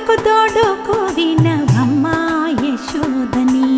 కొడుకు దొడుకు వినవమ్మా యశోదని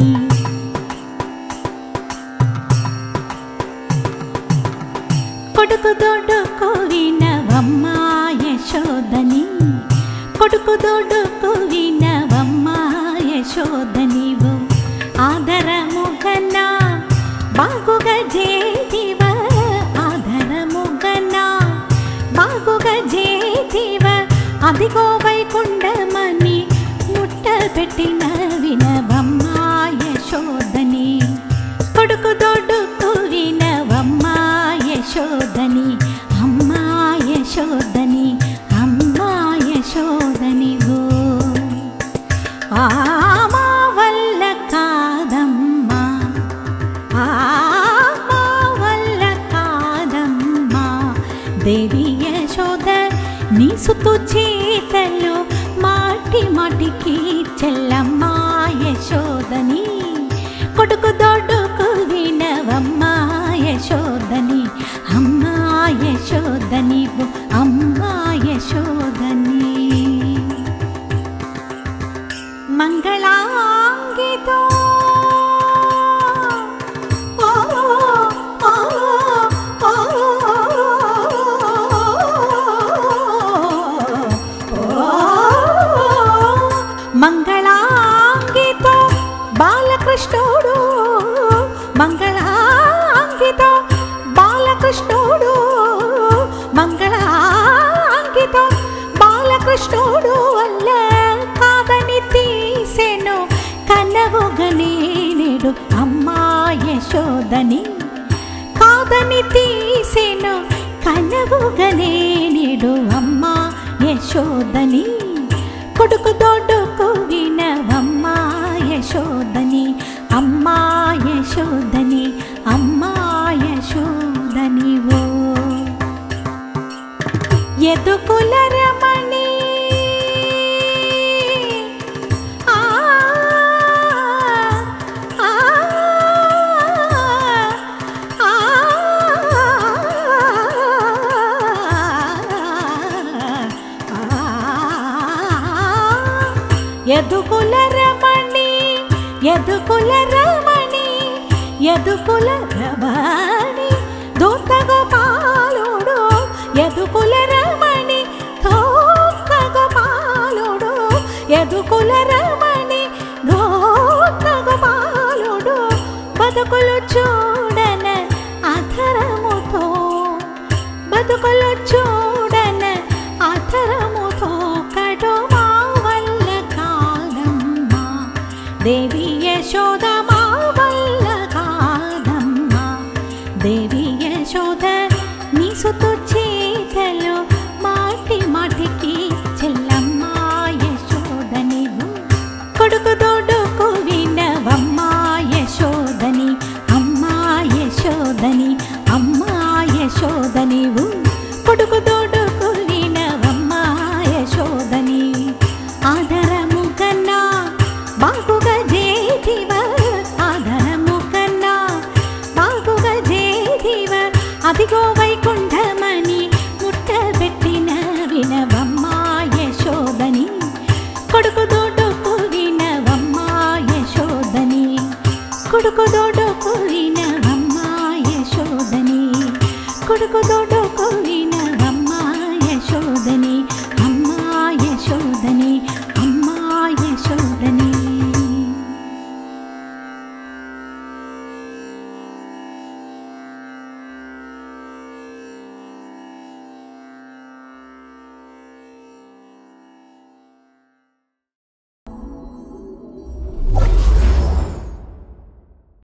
కొడుకు దొడుకు వినవమ్మా యశోదని కొడుకు దొడుకు వినవమ్మా యశోదనివు ఆదరముగన్నా బాగుగా జేతివ ఆదరముగన్నా బాగుగా జేతివ అదిగో వైకుంఠమని ముట్ట పెట్టిన వినవమ్మా యశోదని కొడుకు దొడుకు వినవమ్మా యశోదని అమ్మా యశోదని అమ్మా యశోదనివో ఆమా వల్ల కాదమ్మా ఆమా వల్ల కాదమ్మా దేవి యశోద నీ సుతు చేతలు మాటి మాటికి చెల్లమ్మా యశోదని కొడుకు దొడుకు వినవమ్మా యశోదని అమ్మా యశోదని అమ్మా యశోదని మంగళాంగితో మంగళాంగితో బాలకృష్ణుడు మంగళాంగితో బాలకృష్ణుడు మంగళాంగితో బాలకృష్ణుడు వల్ల కాదని తీసెను కనవుగనే నేడు అమ్మా యశోదని కాదని తీసెను కనవుగనే నేడు అమ్మా యశోదని కొడుకు దొడుకు వినవమ్మా యశోదని అమ్మా యశోదని అమ్మా యశోదనివో యదుకుల రమణి యదుకుల రమణి యదుకుల రమణి యదుకుల రమణి దూత గోపాలుడు యదుకుల రమణి దూత గోపాలుడు యదుకుల రమణి దూత గోపాలుడు బతుకులు చూడన అధరముతో బతుకులు చూడన అధరముతో కడుమా దేవి యశోద మా వల్ల కాదమ్మా దేవి యశోద నీ సుతు చేతలు మాటి మాటికి చెల్లమ్మా యశోదనివు కొడుకు దొడుకు వినవమ్మా యశోదని అమ్మా యశోదని అమ్మా యశోదనివు కొడుకు దొడుకు వినవమ్మా యశోదని ఆదరము కన్నా బాగుగా జేతివ ఆదరము కన్నా బాగుగా జేతివ అదిగో వైకుంఠమని ముట్ట పెట్టిన వినవమ్మా యశోదని కొడుకు దొడుకు వినవమ్మా యశోదని కొడుకు దొడుకు వినవమ్మా యశోదని కొడుకు దొడు